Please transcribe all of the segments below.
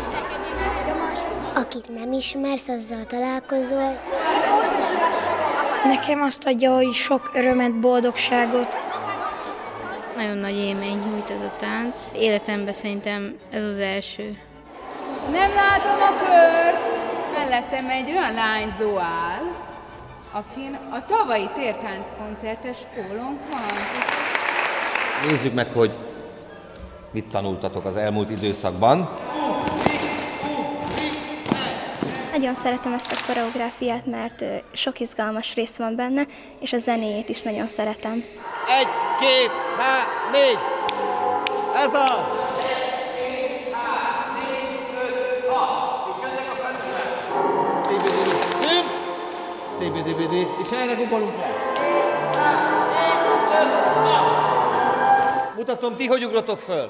Akit nem ismersz, azzal találkozol. Nekem azt adja, hogy sok örömet, boldogságot. Nagyon nagy élmény nyújt ez a tánc. Életemben szerintem ez az első. Nem látom a kört! Mellettem egy olyan lányzó áll, akin a tavalyi tértánc koncertes pólónk van. Nézzük meg, hogy mit tanultatok az elmúlt időszakban. Nagyon szeretem ezt a koreográfiát, mert sok izgalmas rész van benne, és a zenéjét is nagyon szeretem. 1, 2, 3, 4. Ez az! 1, 2, 3, 4, 5, 6. És jönnek a fenntartás. TBD, cím. TBD, és erre gugolunk le. 4, 5, 6. Mutatom, ti hogy ugrotok föl.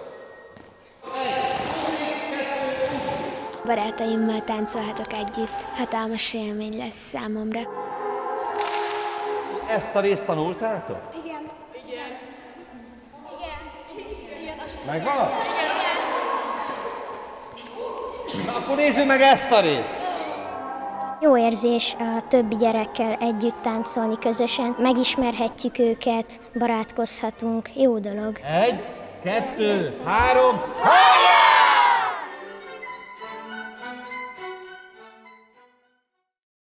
Barátaimmal táncolhatok együtt. Hatalmas élmény lesz számomra. Ezt a részt tanultátok? Igen. Megvan? Na, akkor nézzük meg ezt a részt. Jó érzés a többi gyerekkel együtt táncolni közösen. Megismerhetjük őket, barátkozhatunk. Jó dolog. 1, 2, 3, 6!